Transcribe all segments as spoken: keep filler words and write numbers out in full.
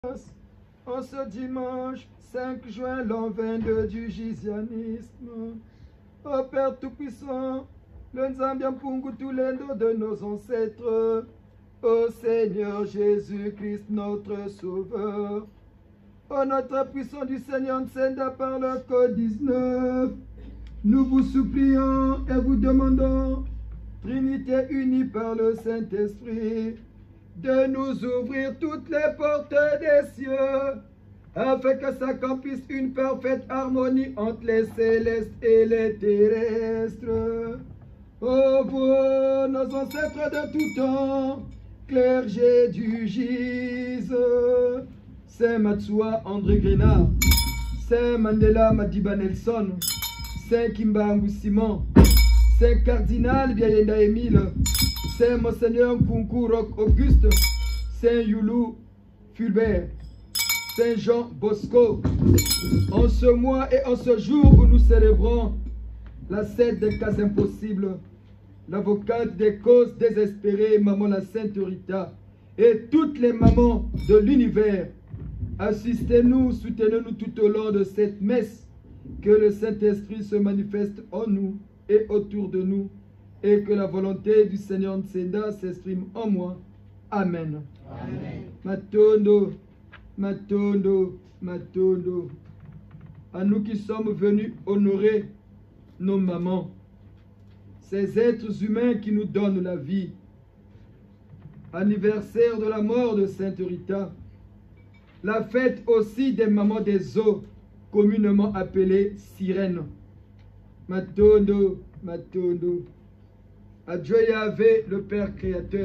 En ce dimanche cinq juin l'an vingt-deux du Gisianisme, ô Père Tout-Puissant, le Nzambian Pungu Tulendo de nos ancêtres, ô Seigneur Jésus-Christ notre Sauveur, ô notre puissant du Seigneur Nsenda par le code dix-neuf, nous vous supplions et vous demandons, Trinité unie par le Saint-Esprit, de nous ouvrir toutes les portes des cieux, afin que s'accomplisse une parfaite harmonie entre les célestes et les terrestres. Ô vous, nos ancêtres de tout temps, clergé du Gise, Saint Matsua André Grenard, Saint Mandela Madiba Nelson, Saint Kimbangu Simon, Saint Cardinal Biayenda Émile, Saint Monseigneur Kunkurok Auguste, Saint Youlou Fulbert, Saint Jean Bosco, en ce mois et en ce jour où nous célébrons la Sainte des cas impossibles, l'avocate des causes désespérées, Maman la Sainte Rita, et toutes les mamans de l'univers, assistez-nous, soutenez-nous tout au long de cette messe, que le Saint-Esprit se manifeste en nous et autour de nous, et que la volonté du Seigneur Nsenda s'exprime en moi. Amen. Amen. Matondo, Matondo, Matondo. À nous qui sommes venus honorer nos mamans, ces êtres humains qui nous donnent la vie. Anniversaire de la mort de Sainte Rita. La fête aussi des mamans des eaux, communément appelées sirènes. Matondo, Matondo. À Dieu Yahvé, le Père créateur,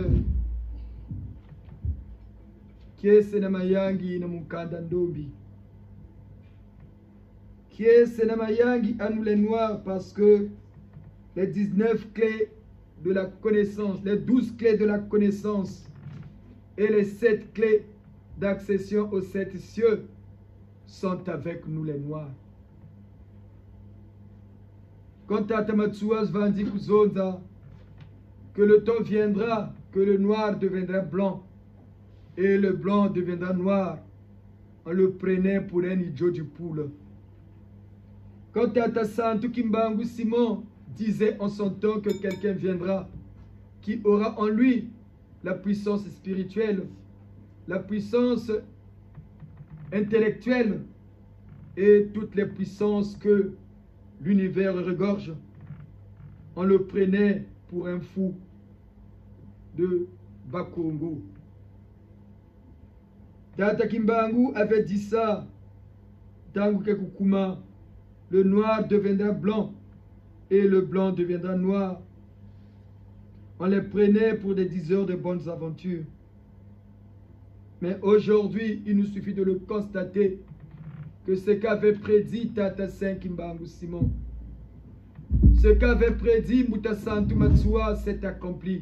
qui est Senamayangi na Mukanda Ndombi, qui est Senamayangi à nous les Noirs, parce que les dix-neuf clés de la connaissance, les douze clés de la connaissance et les sept clés d'accession aux sept cieux sont avec nous les Noirs. Quand à Tamatsuas Vandi Kuzonza, que le temps viendra, que le noir deviendra blanc, et le blanc deviendra noir, on le prenait pour un idiot du poule. Quand Tata Santu Kimbangu Simon disait en son temps que quelqu'un viendra, qui aura en lui la puissance spirituelle, la puissance intellectuelle, et toutes les puissances que l'univers regorge, on le prenait pour un fou de Bakongo. Tata Kimbangu avait dit ça. Tangu Kekukuma, le noir deviendra blanc et le blanc deviendra noir. On les prenait pour des diseurs de bonnes aventures. Mais aujourd'hui, il nous suffit de le constater que ce qu'avait prédit Tata Saint Kimbangu Simon, ce qu'avait prédit Mutasantu Matsua s'est accompli.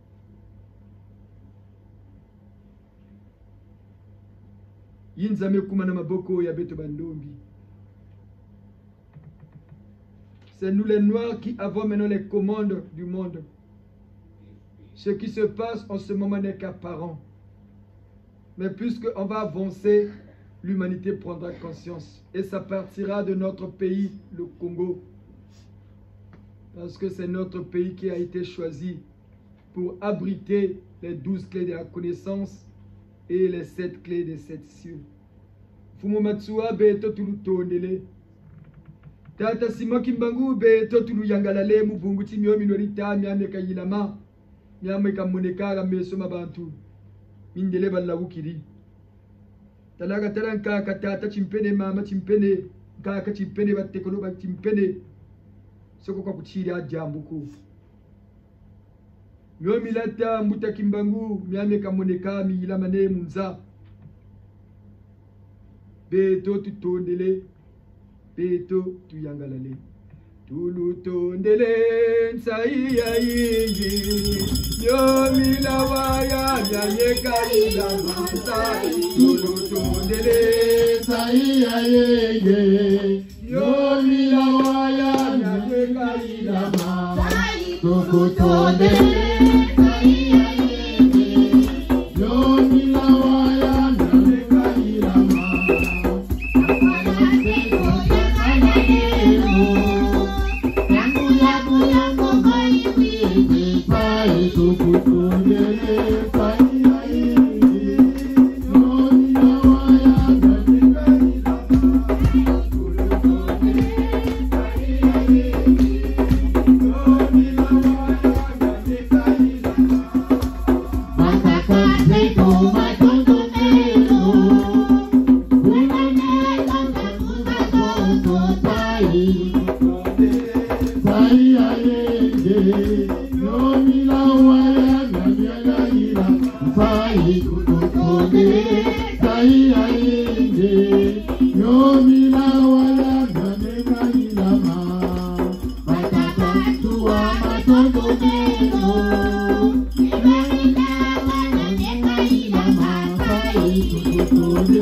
C'est nous les Noirs qui avons maintenant les commandes du monde. Ce qui se passe en ce moment n'est qu'apparent. Mais puisqu'on va avancer, l'humanité prendra conscience. Et ça partira de notre pays, le Congo. Parce que c'est notre pays qui a été choisi pour abriter les douze clés de la connaissance et les sept clés des sept cieux. Fumo Matsua beto tulu tondele. Tata Sima Kimbangu beto tulu yangalale mubungu timyo minorita miameka yilama. Miameka monekara meso mabantu. Mindele balawu kiri. Talaga talanka katata chimpene mama chimpene. Kaka chimpene batekolo ba chimpene. Soko kwa kuchiri ajambuku. Myo milata muta Kimbangu miameka moneka miyilamane munza. Beto tu tondele, beto tu yangalale. Tulu tondele, nsaiya yingi. Yo milawaya, nyanyeka ilama nsai. Tulu tondele, nsaiya yingi. Yo milawaya, nyanyeka ilama nsai. Tulu tondele. Yo milawaya, nyanyeka ilama nsai.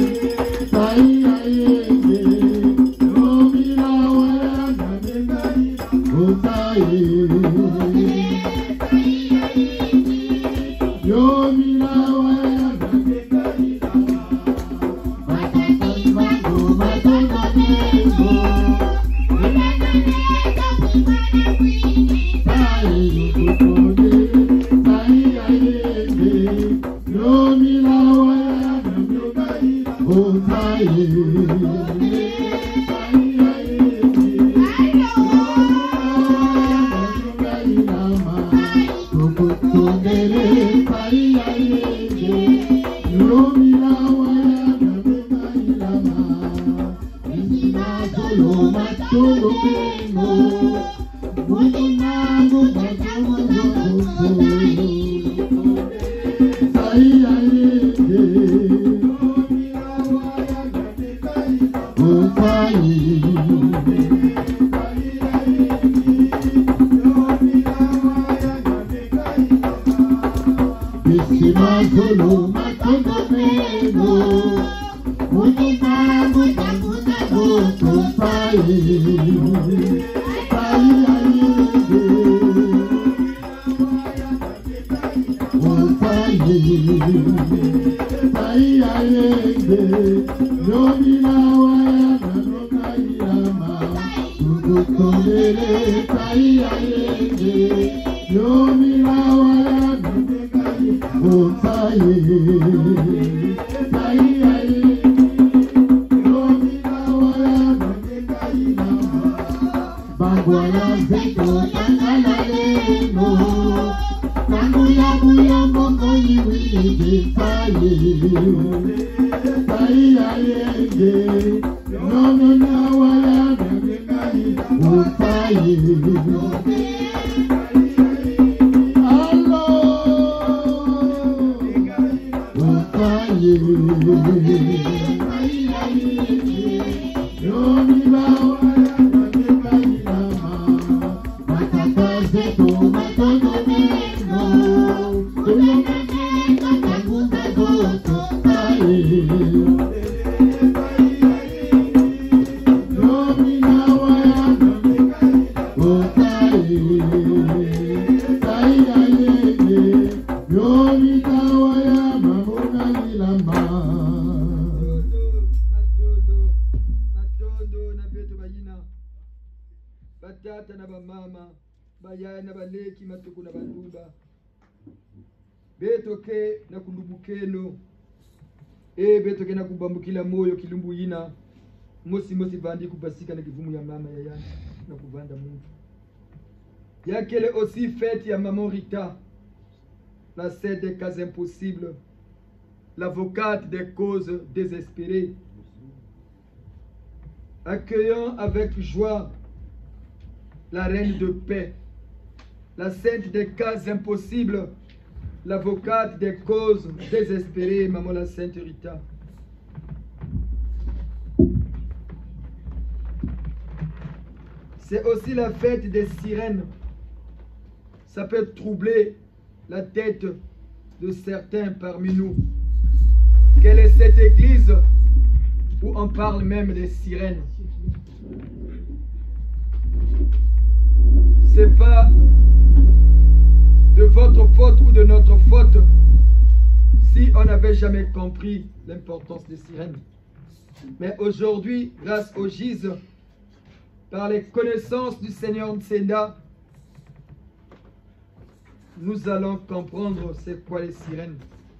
betoke na kulubukeno e betoke na kubambukila moyo kilumbu yina mosi mosi vandi kupasika na kivumu ya mama ya yana na kuvanda mungu yakele aussi fête ya maman Rita, la sœur des cas impossibles, l'avocate des causes désespérées, accueillant avec joie la reine de paix, la sainte des cas impossibles, l'avocate des causes désespérées, maman la sainte Rita. C'est aussi la fête des sirènes. Ça peut troubler la tête de certains parmi nous. Quelle est cette église où on parle même des sirènes? C'est pas de votre faute ou de notre faute si on n'avait jamais compris l'importance des sirènes. Mais aujourd'hui, grâce au G I S, par les connaissances du Seigneur Ntsenda, nous allons comprendre c'est quoi les sirènes.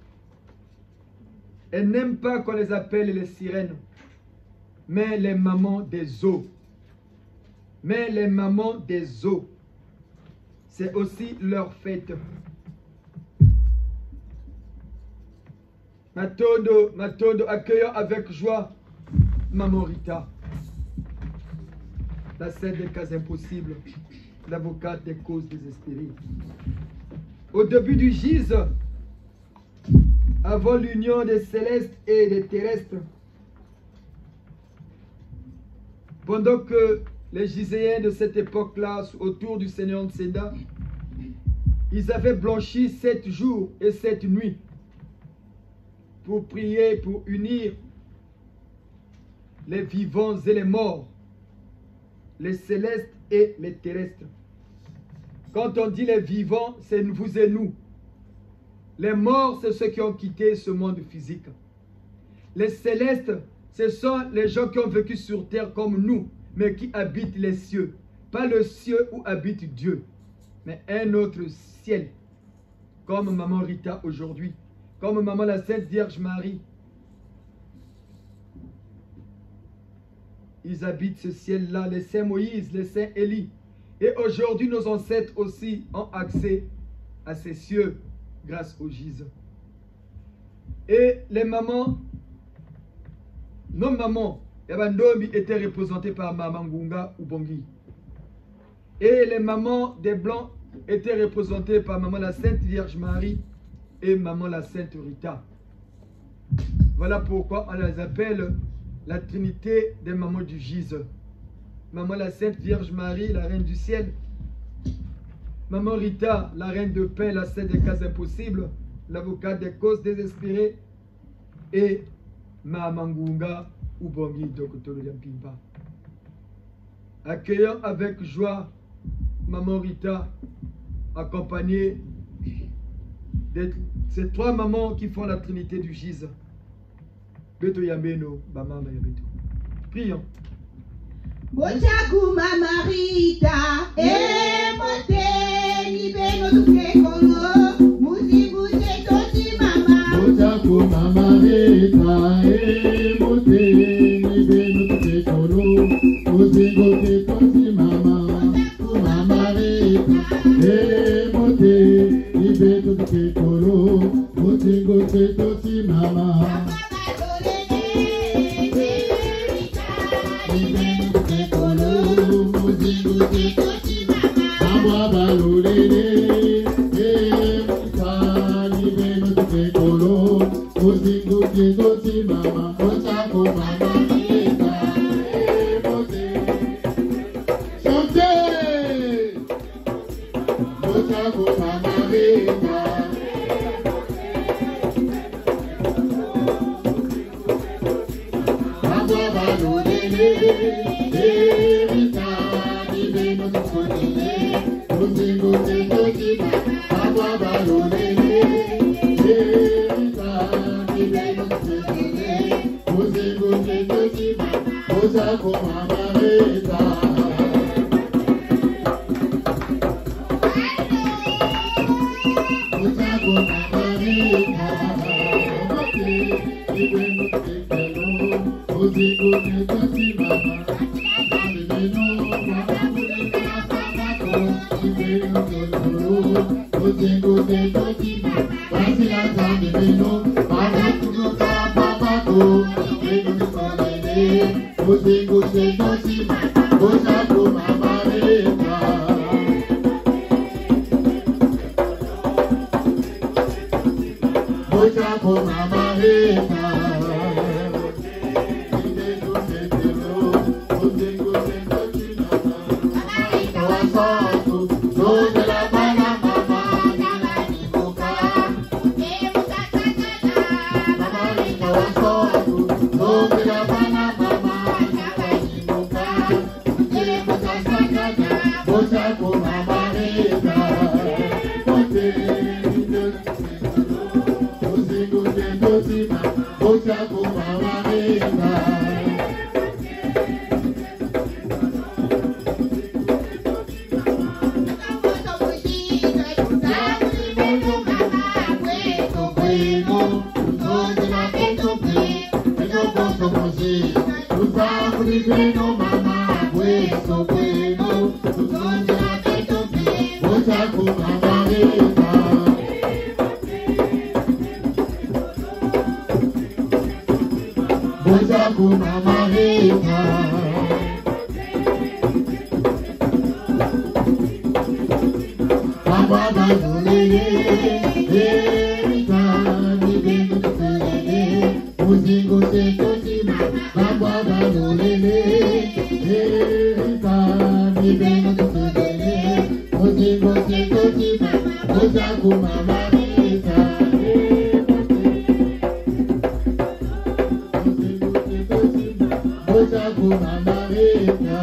Elles n'aiment pas qu'on les appelle les sirènes, mais les mamans des eaux. Mais les mamans des eaux, c'est aussi leur fête. Matondo, Matondo, accueillant avec joie Maman Rita, la scène des cas impossibles, l'avocate des causes désespérées. Au début du G I S, avant l'union des célestes et des terrestres, pendant que les Giséens de cette époque-là, autour du Seigneur Ntsenda, ils avaient blanchi sept jours et sept nuits pour prier, pour unir les vivants et les morts, les célestes et les terrestres. Quand on dit les vivants, c'est vous et nous. Les morts, c'est ceux qui ont quitté ce monde physique. Les célestes, ce sont les gens qui ont vécu sur terre comme nous, mais qui habitent les cieux. Pas le ciel où habite Dieu, mais un autre ciel. Comme Maman Rita aujourd'hui, comme Maman la Sainte Vierge Marie. Ils habitent ce ciel-là, les saints Moïse, les saints Élie. Et aujourd'hui, nos ancêtres aussi ont accès à ces cieux grâce au Gisant. Et les mamans, nos mamans, étaient représentées par Maman Ngunga ou Bongi. Et les mamans des Blancs étaient représentées par Maman la Sainte Vierge Marie et Maman la Sainte Rita. Voilà pourquoi on les appelle la Trinité des mamans du Gisant. Maman la Sainte Vierge Marie, la Reine du Ciel. Maman Rita, la Reine de paix, la Sainte des cas impossibles, l'avocate des causes désespérées. Et Maman Ngunga ou Bongi Dokotolo Yampimba. Accueillant avec joie Maman Rita, accompagnée de ces trois mamans qui font la Trinité du Gisant. Beto Yambeno, Bamama Yabeto. Prions. Bochaku Mama Rita, eh mote ni beno tuke kolo, musi buje tosi mama. Bochaku Mama Rita, eh mote ni beno tuke kolo, musi buje tosi mama. Bochaku Mama Rita, eh mote ni beno tuke kolo, musi buje tosi mama. Bochaku Mama Rita.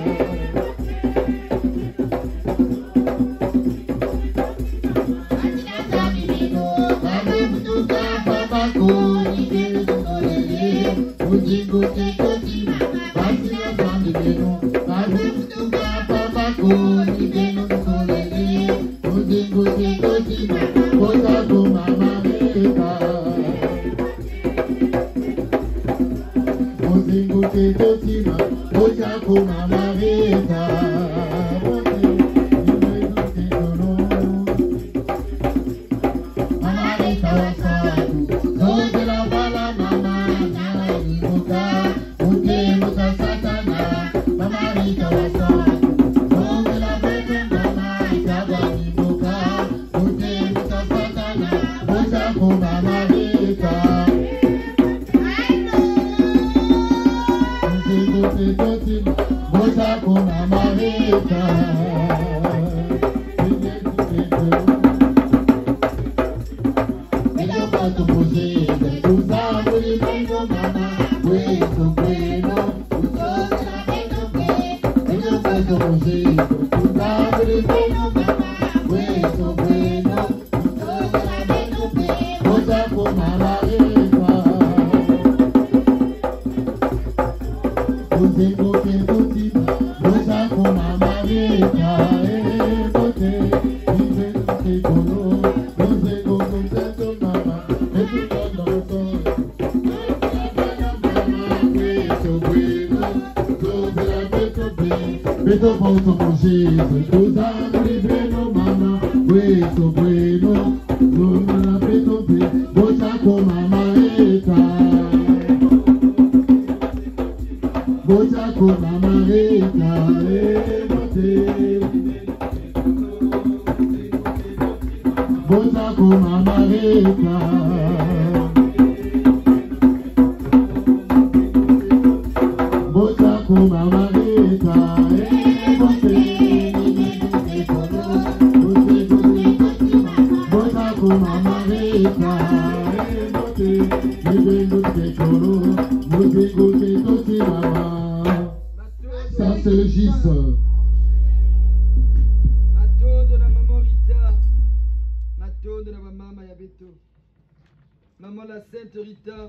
Maman la Sainte Rita,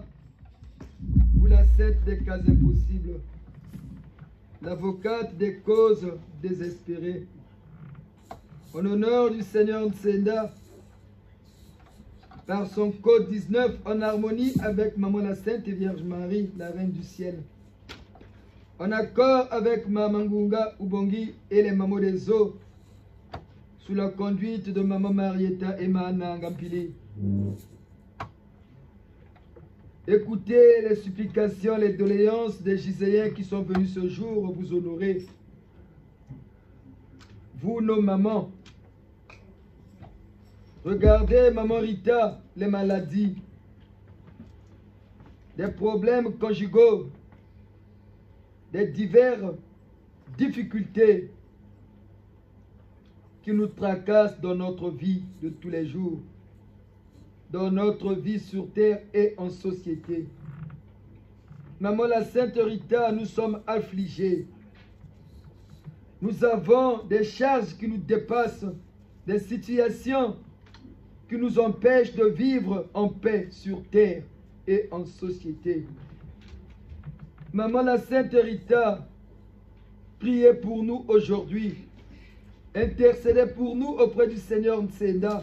vous la Sainte des cas impossibles, l'avocate des causes désespérées. En honneur du Seigneur Ntsenda, par son code dix-neuf, en harmonie avec Maman la Sainte Vierge Marie, la Reine du Ciel, en accord avec Maman Ngunga Ubongi et les mamans des eaux, sous la conduite de Maman Marietta et Mahana Ngampili. Écoutez les supplications, les doléances des Giséens qui sont venus ce jour vous honorer. Vous, nos mamans, regardez, Maman Rita, les maladies, des problèmes conjugaux, des diverses difficultés qui nous tracassent dans notre vie de tous les jours, dans notre vie sur terre et en société. Maman la Sainte Rita, nous sommes affligés. Nous avons des charges qui nous dépassent, des situations qui nous empêchent de vivre en paix sur terre et en société. Maman la Sainte Rita, priez pour nous aujourd'hui. Intercédez pour nous auprès du Seigneur Ntsenda.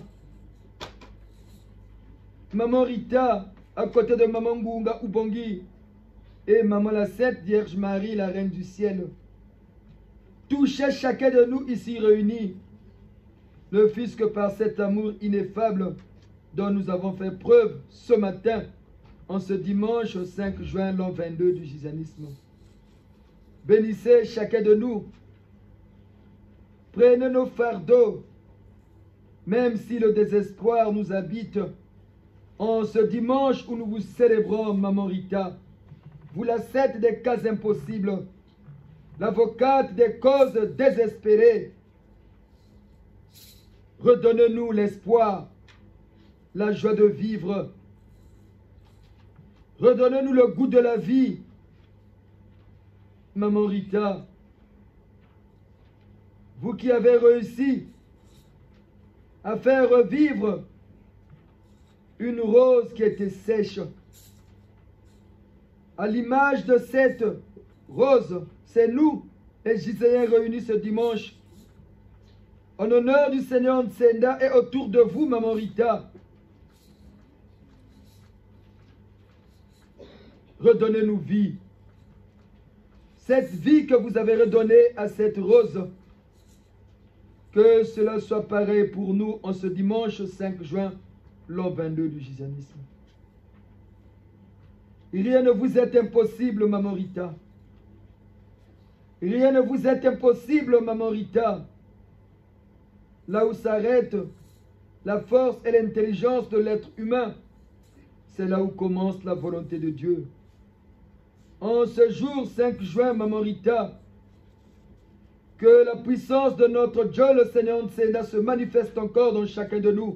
Maman Rita, à côté de Maman Ngunga Ubongi et Maman la Sainte Vierge Marie, la Reine du Ciel. Touchez chacun de nous ici réunis, le fils que par cet amour ineffable dont nous avons fait preuve ce matin, en ce dimanche cinq juin, l'an vingt-deux du gisanisme. Bénissez chacun de nous. Prenez nos fardeaux, même si le désespoir nous habite, en ce dimanche où nous vous célébrons, Maman Rita, vous la Sainte des cas impossibles, l'avocate des causes désespérées. Redonnez-nous l'espoir, la joie de vivre. Redonnez-nous le goût de la vie. Maman Rita, vous qui avez réussi à faire revivre une rose qui était sèche, à l'image de cette rose, c'est nous, les Giséens réunis ce dimanche, en honneur du Seigneur Ntsenda et autour de vous, Maman Rita. Redonnez-nous vie. Cette vie que vous avez redonnée à cette rose, que cela soit pareil pour nous en ce dimanche cinq juin, l'an vingt-deux du gisanisme. Rien ne vous est impossible, Maman Rita. Rien ne vous est impossible, Maman Rita. Là où s'arrête la force et l'intelligence de l'être humain, c'est là où commence la volonté de Dieu. En ce jour cinq juin, Maman Rita, que la puissance de notre Dieu, le Seigneur Ntsenda, se manifeste encore dans chacun de nous.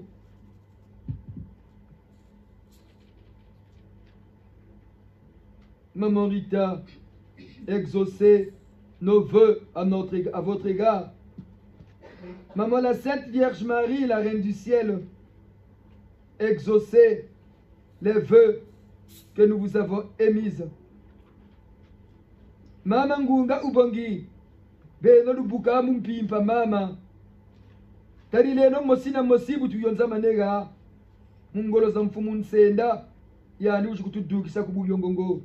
Maman Rita, exaucez nos vœux à, notre, à votre égard. Maman la Sainte Vierge Marie, la Reine du Ciel, exaucez les vœux que nous vous avons émises. Mama Ngunga Ubongi, beno lubuka mumpimpa mama. Tari leno mosina mosibu tuyonza manega. Mungolo za mfumu Ntsenda, yani ushikutudukisa kubuyongongo.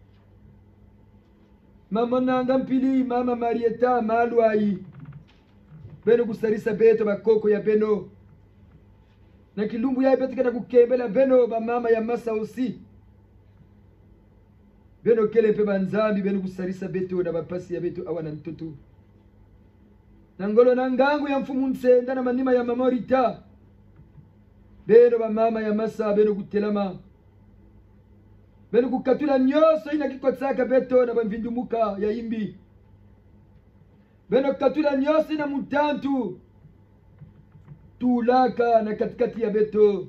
Mama nanga mpili, mama Marieta, malwai. Beno kusarisa beto bakoko ya beno. Na kilumbu ya beto kana kukembela beno ba mama ya masa aussi. Beno kele pe banzambi beno kusarisa beto na bapasi ya beto awana ntoto. Nangolo nangangu ya mfumu Ntsenda na manima ya Mama Rita. Beno ba mama ya masa beno kutelama. Beno kukatula nyoso ina kikotsaka beto na bamvindumuka ya imbi. Beno katula nyoso ina mutantu. Tulaka na katikati ya beto.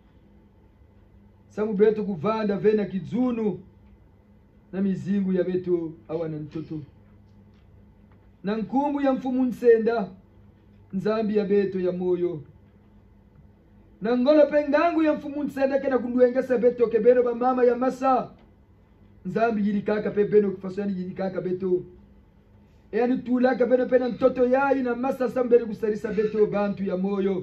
Samu beto kuvanda vena kizunu. Na mizingu ya beto awana ntoto. Na nkumbu ya mfumu Ntsenda, nzambi ya beto ya moyo. Na ngolo pengangu ya mfumu Ntsenda kena kunduengesa beto kebeno ba mama ya masa. Nzambi yilikaka pe beno kufaswani yilikaka beto. E anu tulaka beno pena ntoto yayi na masa sambele kusarisa beto bantu ya moyo.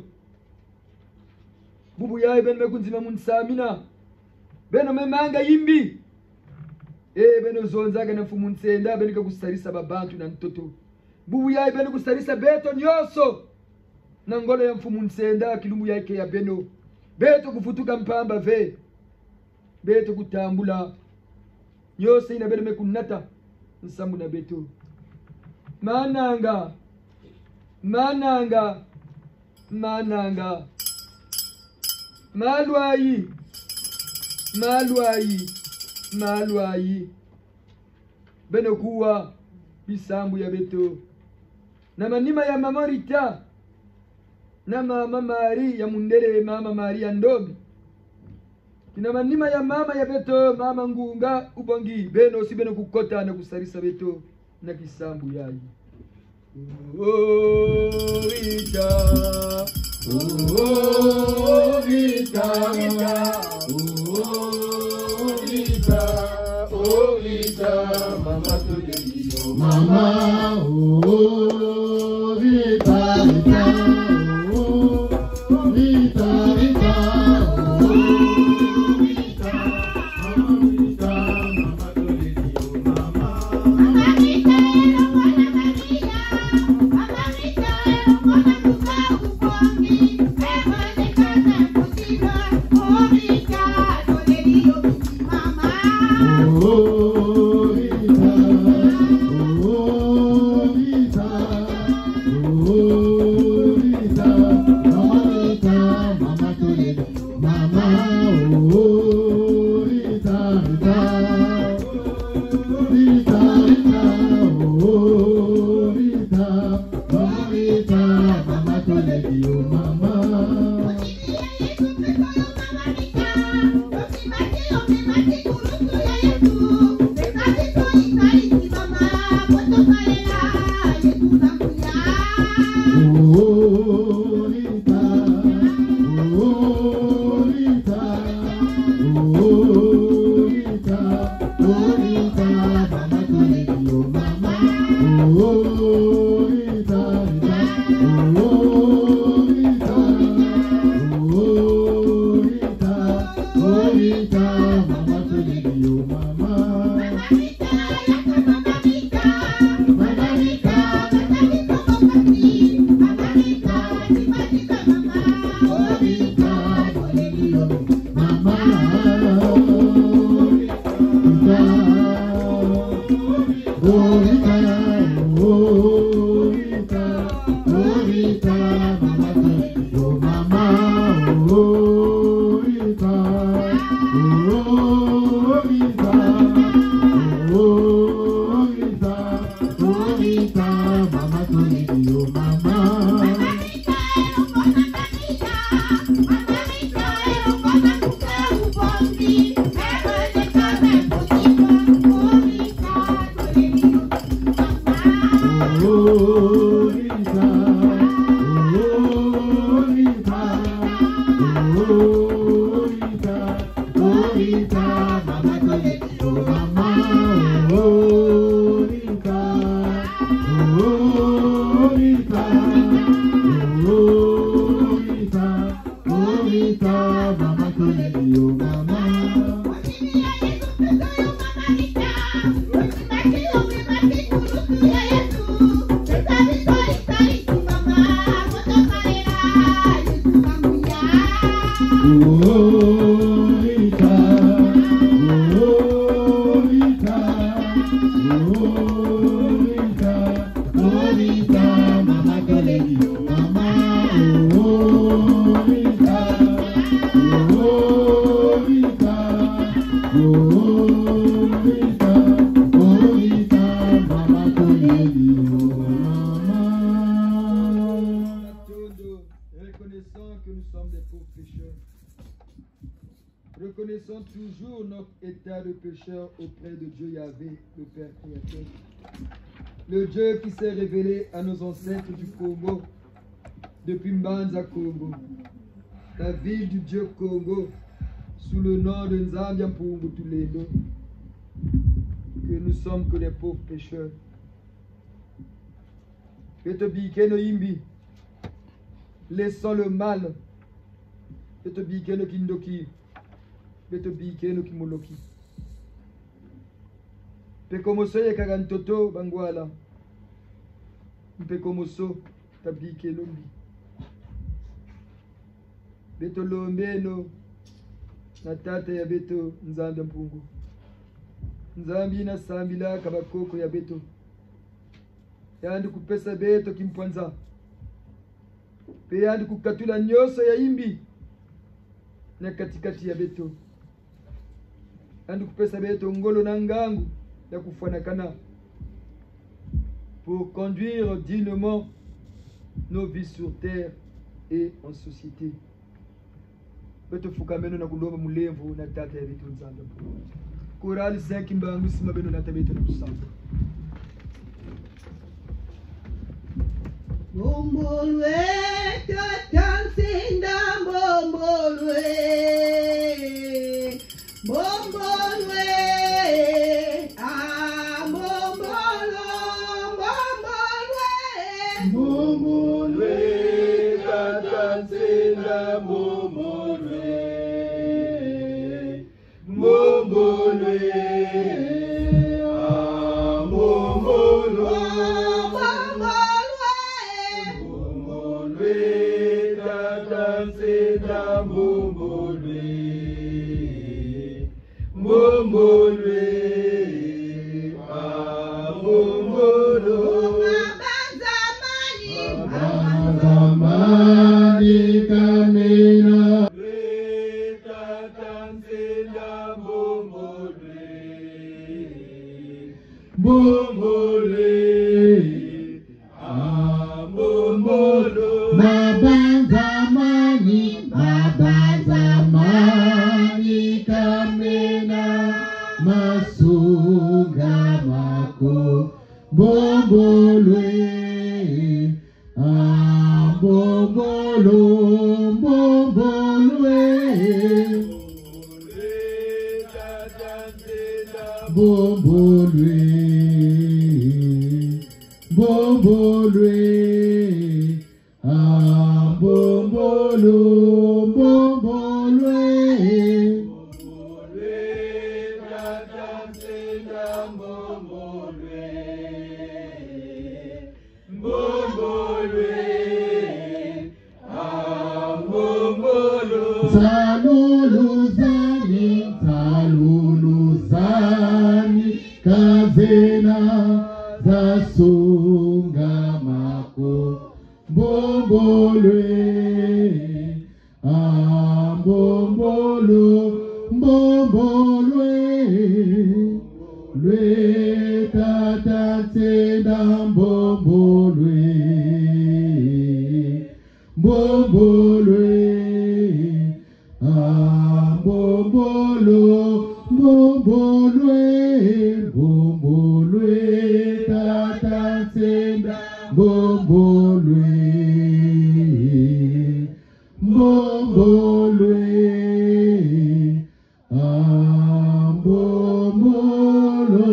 Bubu yayi beno mekunzima munsamina. Beno memanga yimbi. E beno zonzaga na mfumu Ntsenda beno kusarisa babantu na ntoto. Bubu yayi beno kusarisa beto nyoso. Na ngolo ya mfumu Ntsenda kilumbu yake ya beno. Beto kufutuka mpamba ve. Beto kutambula. Nyoso ina beno mekunata. Nsambu na beto. Mananga. Mananga. Mananga. Malwayi. Malwayi. Malwayi. Beno kuwa bisambu ya beto. Na manima ya Mama Rita. Na Mama Mari ya mundele Mama Mari ya ndomi. Ina manima ya mama ya beto Mama Ngunga Ubongi. Beno si beno kukota na kusarisa beto na kisambu yayi. Oh Rita. Oh Rita. Oh Rita. Oh Rita. Mama tulio. Mama, oh Rita, Rita, oh Rita, Rita, oh Rita, Mama Rita, Mama tulio, Mama. Mama Rita era mwana Maria. Mama Rita era mwana Ngunga Ubongi. Eva de casa impossible. Oh Rita, tolerio mama. Oh Rita, oh Rita. Rita, mama tuleki yo mama. Oh, Rita, Rita. Oh, Rita. Oh, Rita. Oh, Rita, mama tuleki yo mama. Reconnaissant que nous sommes des pauvres pécheurs, reconnaissons toujours notre état de pécheur auprès de Dieu Yahvé, le Père Créateur, le Dieu qui s'est révélé à nos ancêtres du Congo, depuis Mbanza Congo, la ville du Dieu Congo, sous le nom de Nzambia Mpungu Tuledo, que nous sommes que des pauvres pécheurs. Beto bikeno imbi, laissons le mal. Beto bikeno kindoki, beto bikeno kimoloki. Pekomoso ye kagantoto bangwala, pekomoso tabikeno mbi. Beto lombeno na tata ya beto Nzambia Mpungu. Nzambi na sambila kabakoko ya beto. Yandi kupesa beto kimpwanza. Pe yandi kukatula nyoso ya imbi na katikati ya beto. Yandi kupesa beto ngolo na ngangu ya kufanakana pour conduire dignement nos vies sur terre et en société. Beto fukameno na kulomba mulevu na tata ya beto Nzambia Mpungu. Korali cinq mbangu sima beno na tabeto na kusamba. Bombolwe, tatansinda bombolwe, bombolwe, ah bombolo, bombolwe, bombolwe, tatansinda bombolwe, bombolwe, ah bombolo. Bombolwe, ah bombolo, mabazamani, mabazamani kamena, leta tansenda bombolwe, bombolwe, ah bombolo, mabazamani, mabazamani kamena. Masunga mako bombolwe, ah bombolo, bombolwe, bombolwe, Bombolue, bombolue, ah bombolo, bombolue, bombolue, tata tenda bombolue, bombolue, ah bombolo, salulu zani, salulu zani, kazena zasunga mako, bombolwe, ah bombolo, bombolwe, lwe tata tenda bombolwe, bombolwe, ah bombolo, bombolwe, bombolwe, tata tenda bombolwe, bombolwe, ah bombolo.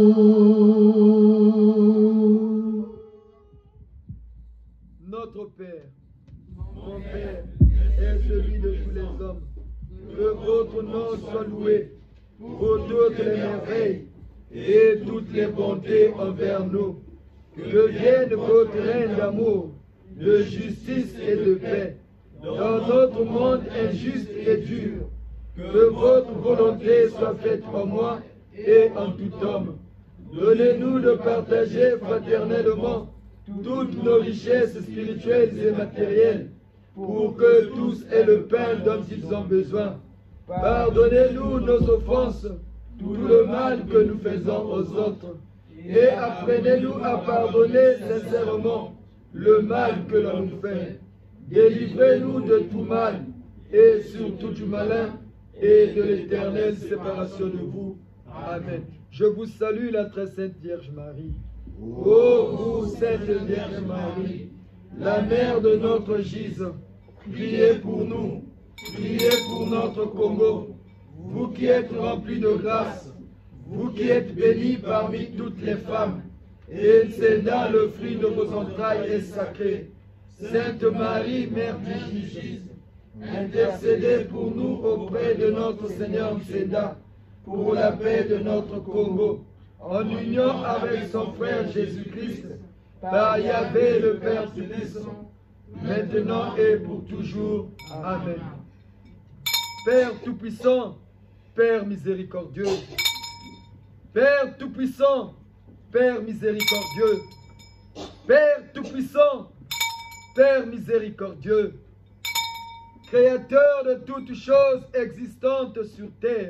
Notre Père, mon Père, est celui de tous les hommes. Que votre nom soit loué pour toutes les merveilles et toutes les bontés envers nous. Que vienne votre règne d'amour, de justice et de paix dans notre monde injuste et dur. Que votre volonté soit faite en moi et en tout homme. Donnez-nous de partager fraternellement toutes nos richesses spirituelles et matérielles, pour que tous aient le pain dont ils ont besoin. Pardonnez-nous nos offenses, tout le mal que nous faisons aux autres, et apprenez-nous à pardonner sincèrement le mal que l'on nous fait. Délivrez-nous de tout mal, et surtout du malin, et de l'éternelle séparation de vous. Amen. Je vous salue, la très sainte Vierge Marie. Ô vous, sainte Vierge Marie, la mère de notre Gise, priez pour nous, priez pour notre Congo, vous qui êtes remplis de grâce, vous qui êtes bénie parmi toutes les femmes, et Nsenda, le fruit de vos entrailles, est sacré. Sainte Marie, Mère du Gise, intercédez pour nous auprès de notre Seigneur Nsenda, pour la paix de notre Congo, en union avec son frère Jésus-Christ, par Yahvé le Père Tout-Puissant, maintenant et pour toujours. Amen. Père Tout-Puissant, Père miséricordieux, Père Tout-Puissant, Père miséricordieux, Père Tout-Puissant, Père miséricordieux, Créateur de toutes choses existantes sur terre,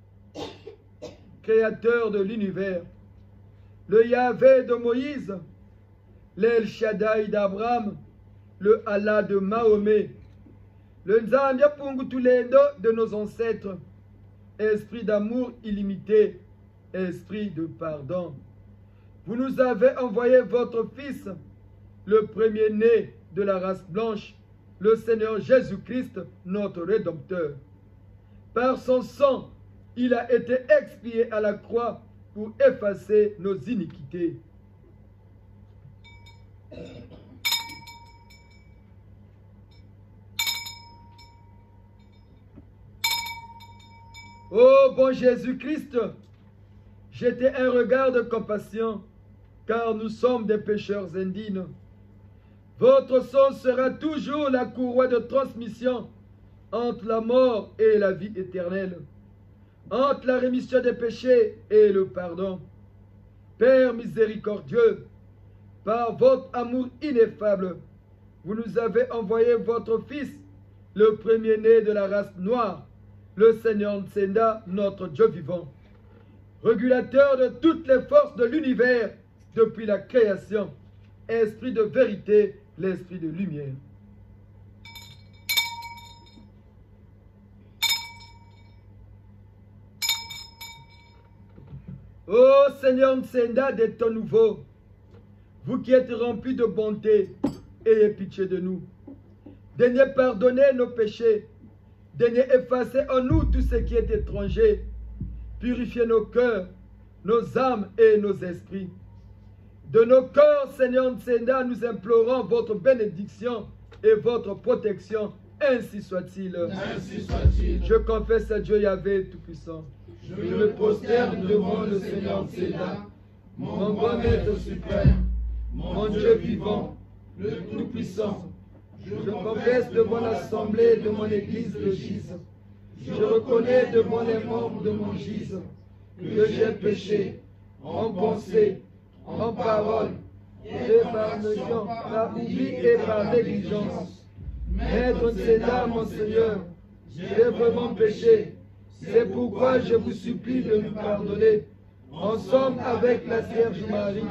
Créateur de l'univers, le Yahvé de Moïse, l'El Shaddai d'Abraham, le Allah de Mahomet, le Nzambia Pungutulendo de nos ancêtres, esprit d'amour illimité, esprit de pardon. Vous nous avez envoyé votre Fils, le premier-né de la race blanche, le Seigneur Jésus-Christ, notre Rédempteur. Par son sang, il a été expié à la croix pour effacer nos iniquités. Ô bon Jésus-Christ, jetez un regard de compassion, car nous sommes des pécheurs indignes. Votre sang sera toujours la courroie de transmission entre la mort et la vie éternelle, entre la rémission des péchés et le pardon. Père miséricordieux, par votre amour ineffable, vous nous avez envoyé votre Fils, le premier-né de la race noire, le Seigneur Nsenda, notre Dieu vivant, régulateur de toutes les forces de l'univers depuis la création, esprit de vérité, l'esprit de lumière. Ô Seigneur Nsenda des temps nouveaux, vous qui êtes remplis de bonté, ayez pitié de nous. Daignez pardonner nos péchés, daignez effacer en nous tout ce qui est étranger, purifiez nos cœurs, nos âmes et nos esprits. De nos cœurs, Seigneur Ntsenda, nous implorons votre bénédiction et votre protection. Ainsi soit-il. Ainsi soit-il. Je confesse à Dieu Yahvé Tout-Puissant. Je me prosterne devant le Seigneur Ntsenda, mon grand maître suprême, mon Dieu vivant, le Tout-Puissant. Je confesse devant l'assemblée de mon église de Gise. Je reconnais devant les membres de mon Gise que j'ai péché en pensée, en parole, et par action, par oubli et par négligence. Maître Ntsenda, mon Seigneur, j'ai vraiment péché. C'est pourquoi je vous supplie de nous pardonner, ensemble avec la Vierge Marie,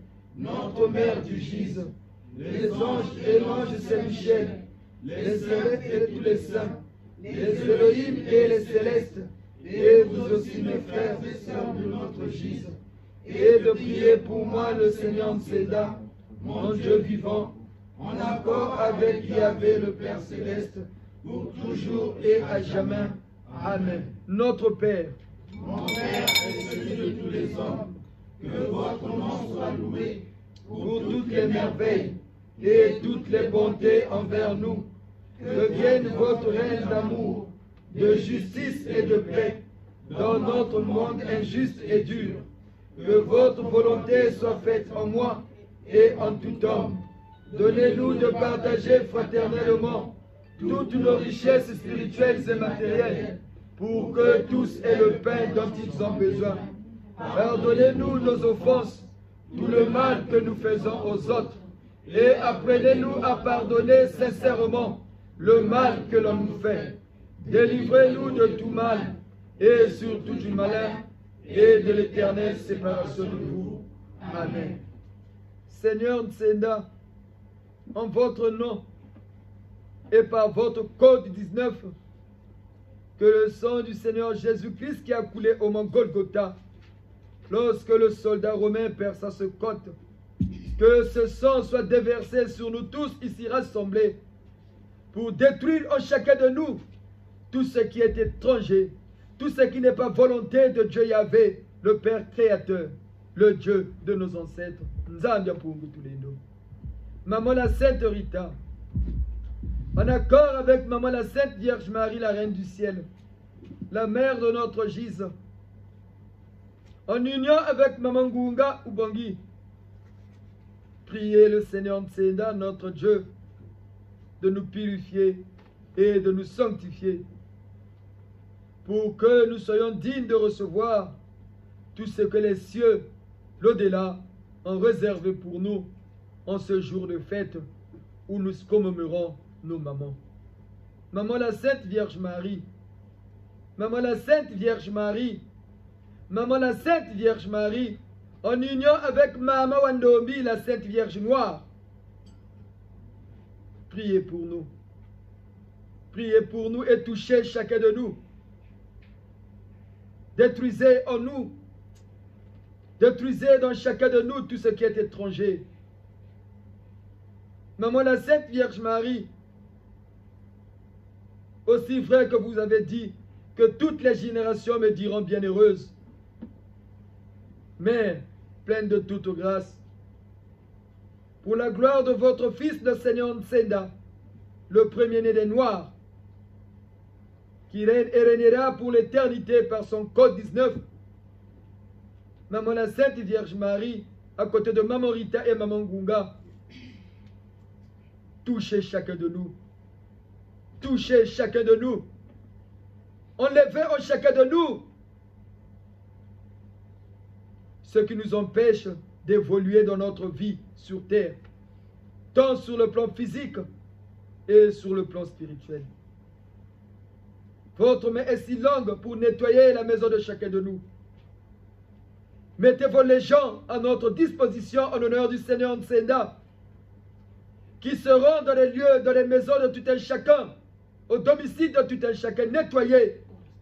notre Mère du Gise, les anges et l'ange Saint-Michel, les évêques et tous les saints, les Elohim et les célestes, et vous aussi mes frères et sœurs de notre Gise, et de prier pour moi le Seigneur Ntsenda, mon Dieu vivant, en accord avec Yahvé le Père Céleste, pour toujours et à jamais. Amen. Notre Père, mon Père est celui de tous les hommes, que votre nom soit loué pour toutes les merveilles et toutes les bontés envers nous, que vienne votre règne d'amour, de justice et de paix dans notre monde injuste et dur. Que votre volonté soit faite en moi et en tout homme. Donnez-nous de partager fraternellement toutes nos richesses spirituelles et matérielles, pour que tous aient le pain dont ils ont besoin. Pardonnez-nous nos offenses, tout le mal que nous faisons aux autres, et apprenez-nous à pardonner sincèrement le mal que l'on nous fait. Délivrez-nous de tout mal, et surtout du malin, et de l'éternelle séparation de vous. Amen. Seigneur Ntsenda, en votre nom, et par votre code dix-neuf, que le sang du Seigneur Jésus-Christ qui a coulé au mont Golgotha, lorsque le soldat romain perça ce côte, que ce sang soit déversé sur nous tous ici rassemblés, pour détruire en chacun de nous tout ce qui est étranger, tout ce qui n'est pas volonté de Dieu Yahvé, le Père créateur, le Dieu de nos ancêtres. Nzambia Pungu Tulendo. Maman la Sainte Rita, en accord avec Maman la Sainte Vierge Marie, la Reine du Ciel, la mère de notre Gise, en union avec Maman Gunga Ubangi, priez le Seigneur Ntsenda, notre Dieu, de nous purifier et de nous sanctifier, pour que nous soyons dignes de recevoir tout ce que les cieux, l'au-delà, ont réservé pour nous en ce jour de fête où nous commémorons nos mamans. Maman la Sainte Vierge Marie, Maman la Sainte Vierge Marie, Maman la Sainte Vierge Marie, en union avec Maman Wandombi, la Sainte Vierge Noire, priez pour nous. Priez pour nous et touchez chacun de nous. Détruisez en nous, détruisez dans chacun de nous tout ce qui est étranger. Maman la Sainte Vierge Marie, aussi vrai que vous avez dit que toutes les générations me diront bienheureuse, Mère pleine de toute grâce, pour la gloire de votre Fils, le Seigneur Ntsenda, le premier-né des Noirs, qui règne et régnera pour l'éternité par son code dix-neuf. Maman la Sainte Vierge Marie, à côté de Maman Rita et Maman Gunga, touchez chacun de nous. Touchez chacun de nous. Enlevez en chacun de nous ce qui nous empêche d'évoluer dans notre vie sur terre, tant sur le plan physique et sur le plan spirituel. Votre main est si longue pour nettoyer la maison de chacun de nous. Mettez vos légions à notre disposition en honneur du Seigneur Ntsenda, qui seront dans les lieux, dans les maisons de tout un chacun, au domicile de tout un chacun, nettoyés,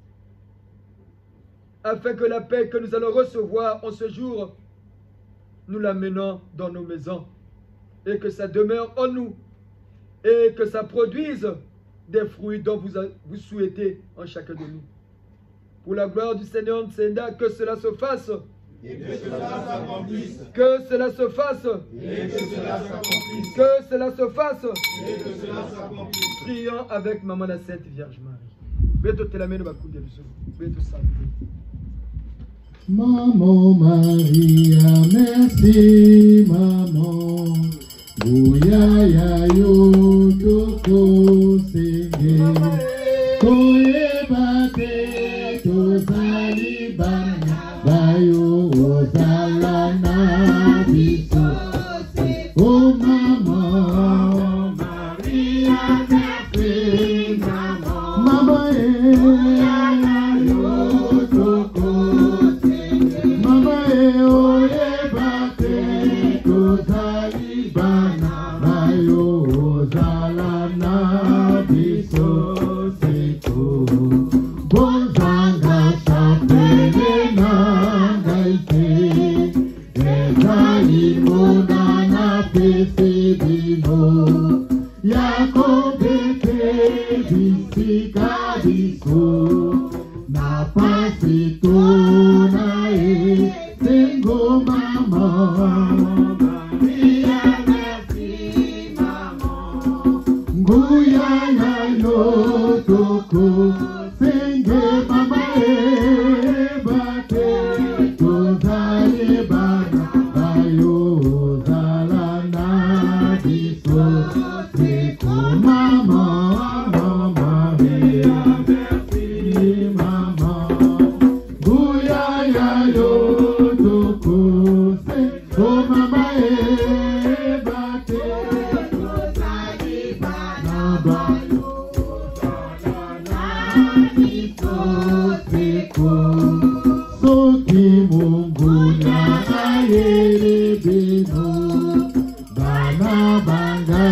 afin que la paix que nous allons recevoir en ce jour, nous l'amenons dans nos maisons, et que ça demeure en nous, et que ça produise des fruits dont vous, vous souhaitez en chacun de nous. Pour la gloire du Seigneur Ntsenda, que cela se fasse et que cela s'accomplisse, que cela se fasse, et que cela s'accomplisse, que cela se fasse. et que cela s'accomplisse. Prions avec Maman la Sainte Vierge Marie. Beto telameno bakude biso. Beto saluer. Maman Maria, merci maman. Bouya yo toko senge. Koye bate to salibana. Bayo ozalana biso. Oh maman Maria, merci maman. Mama eh yo toko. Mama e oye bate to salibana. Bayo zalana biso seko. Bonzanga sapele na gaite. Ezali mona na pese bino. Yakobete bisika biso. Na pasito na e tengo mama. Maria merci mama. Nguya ya yo toko senge mama e bate to zale bana. Bayo zalana biso seko mama. Mama Maria merci mama. Guya ya yo toko seko mama e bate to salibana. Bayo zalana biso seko. Soki Mungu na ayere bino. Bana banga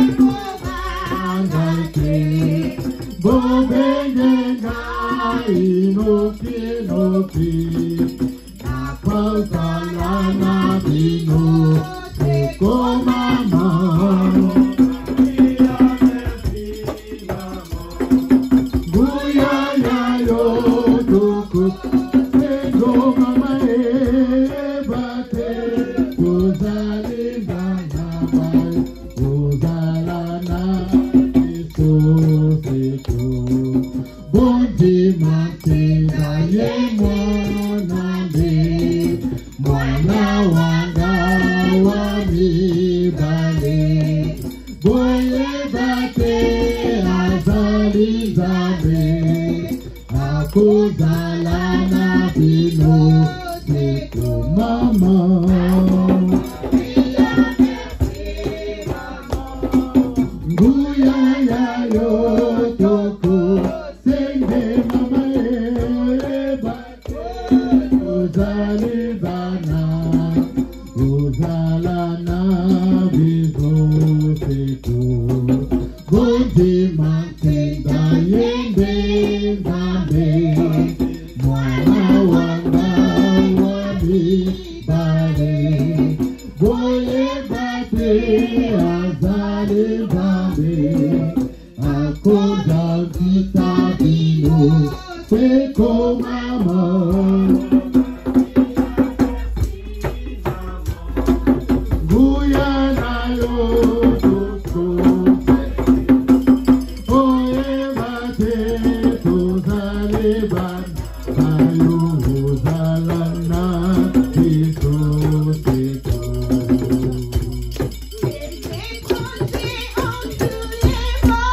banga ke. Bobenge nga inoki inoki. Na pauta na bino. Seko mama. Guya ya yo toko. Seko mama e bate. To zalibana bai. To zalana biso seko. Bonji matenda ye mwana me. Mwana wanga wami bale. Boye bate azali zabe. Akuzalana bino seko mama. Nguya ya yo toko senge mama e bate uzalibana. Uzalana bizo seko. Goji matenda yende zambe. Mwana wanga wami bale. Boye bate azali zambe. Akoda vita bino seko mama. Guya na yo toko. Oye bate to zalibana. Bayo zalana biso seko.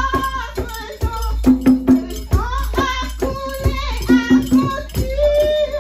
Thank you.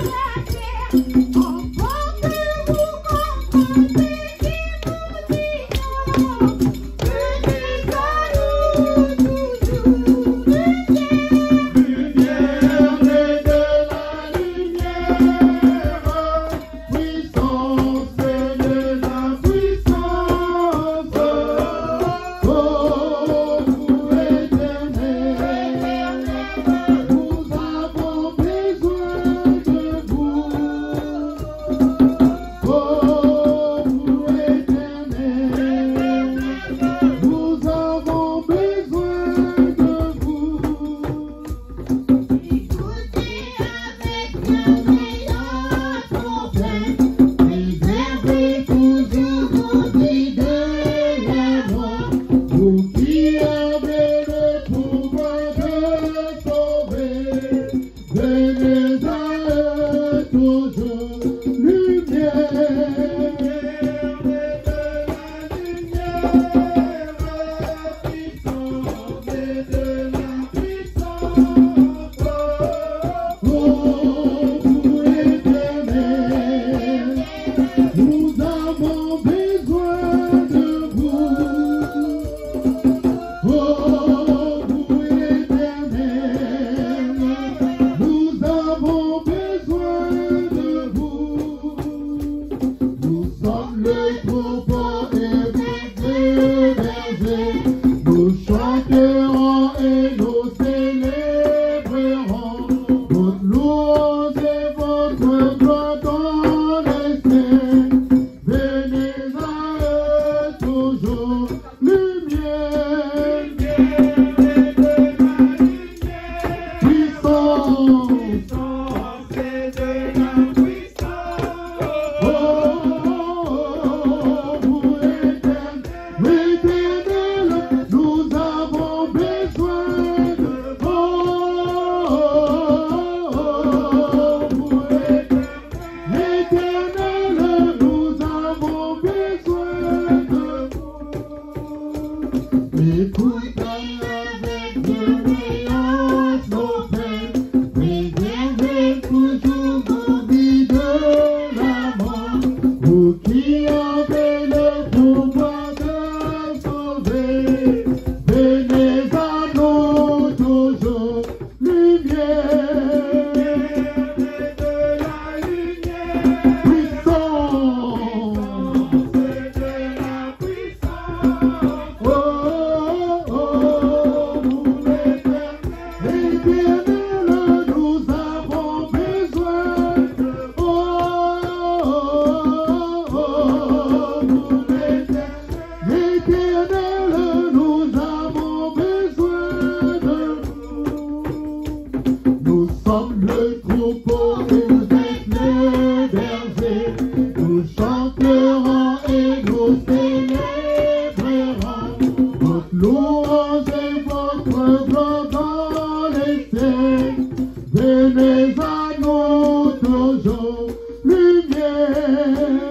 chanterons et nous célébrerons votre louange et votre gloire dans les cieux. Venez à nous toujours, lumière.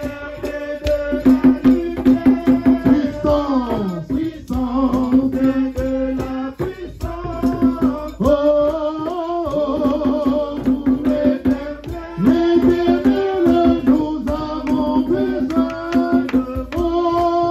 Puissance, puissance, de la puissance. Oh, oh, oh, vous l'éternel, nous avons besoin de vous.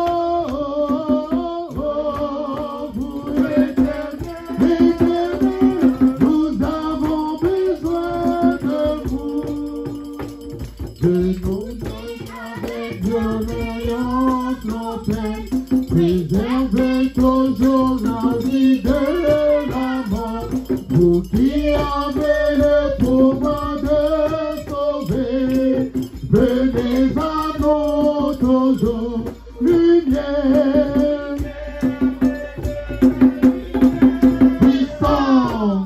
Oh, oh, oh, vous l'éternel, nous avons besoin de vous. De nous avec bienveillance nos peines, préservez toujours la vie de la mort. Vous qui avez le pouvoir de sauver, venez à nous toujours, lumière. Puissance.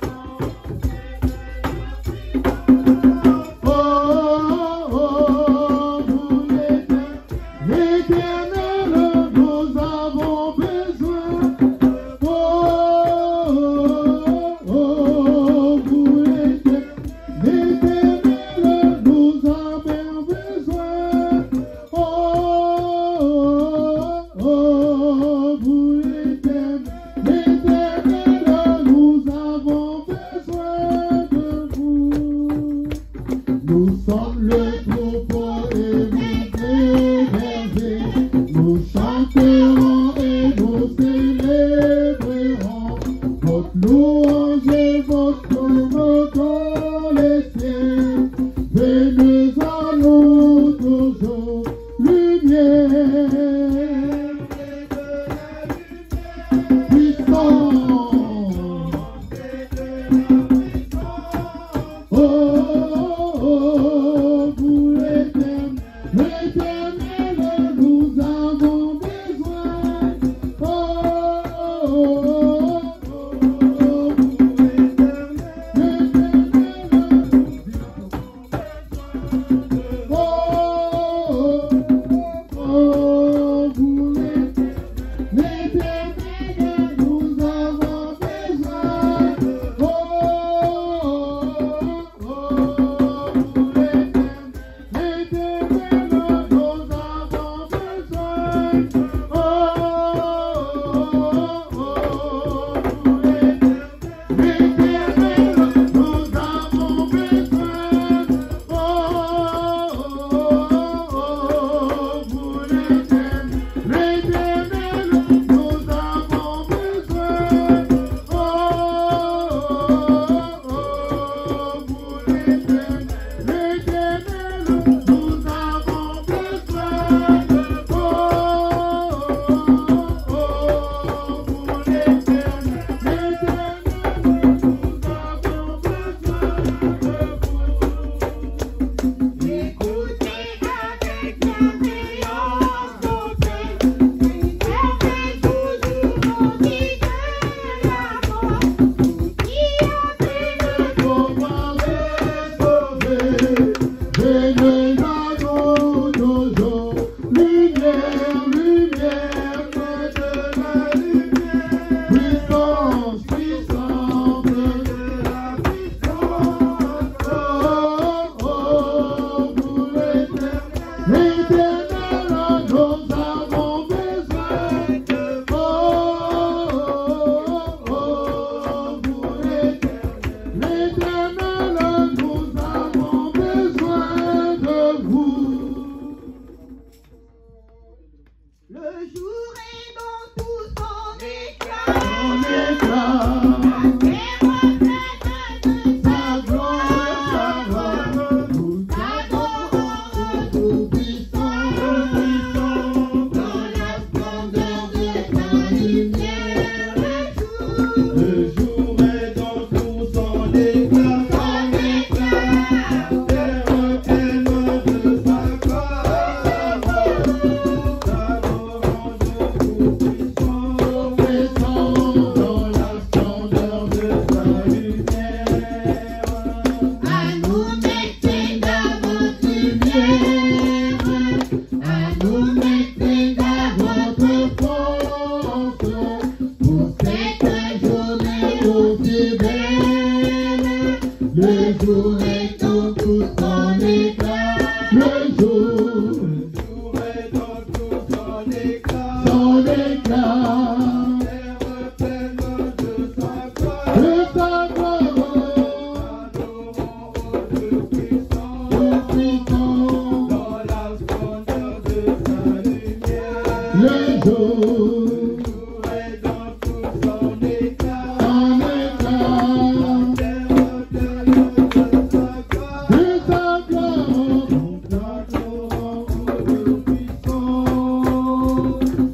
Oh, oh, oh, vous l'éternel, nous avons besoin. Oh, oh, oh, vous l'éternel, nous avons besoin. Oh, oh, oh, vous l'éternel, nous avons besoin de vous. Nous sommes le troupeau et nous bergers. Nous chanterons et nous célébrerons votre louange et votre gloire dans les cieux. Venez à nous toujours, lumière. Puissance. Oh, oh, oh, vous l'éternel, l'éternel, nous avons besoin. Oh, oh, oh, oh, vous l'éternel, oh, oh, oh, vous l'éternel, nous avons besoin. Oh, oh,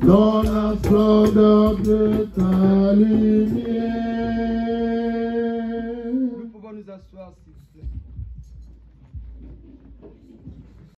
dans la splendeur de ta lumière.